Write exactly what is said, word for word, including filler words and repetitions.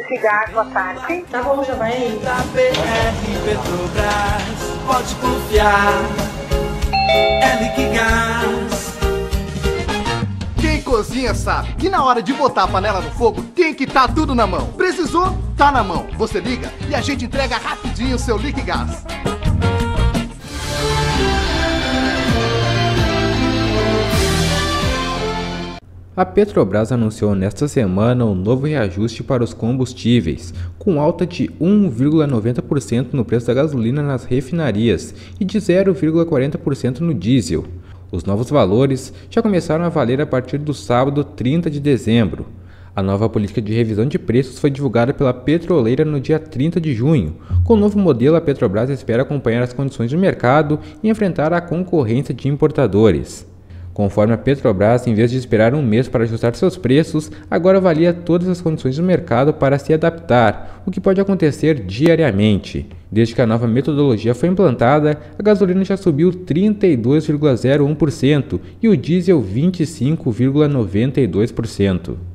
Liquigás, boa tarde. Tá bom, já vai aí. Da B R Petrobras, pode confiar, é Liquigás. Quem cozinha sabe que na hora de botar a panela no fogo tem que estar tudo na mão. Precisou? Tá na mão. Você liga e a gente entrega rapidinho o seu Liquigás. A Petrobras anunciou nesta semana um novo reajuste para os combustíveis, com alta de um vírgula noventa por cento no preço da gasolina nas refinarias e de zero vírgula quarenta por cento no diesel. Os novos valores já começaram a valer a partir do sábado trinta de dezembro. A nova política de revisão de preços foi divulgada pela petroleira no dia trinta de junho. Com o novo modelo, a Petrobras espera acompanhar as condições de mercado e enfrentar a concorrência de importadores. Conforme a Petrobras, em vez de esperar um mês para ajustar seus preços, agora avalia todas as condições do mercado para se adaptar, o que pode acontecer diariamente. Desde que a nova metodologia foi implantada, a gasolina já subiu trinta e dois vírgula zero um por cento e o diesel vinte e cinco vírgula noventa e dois por cento.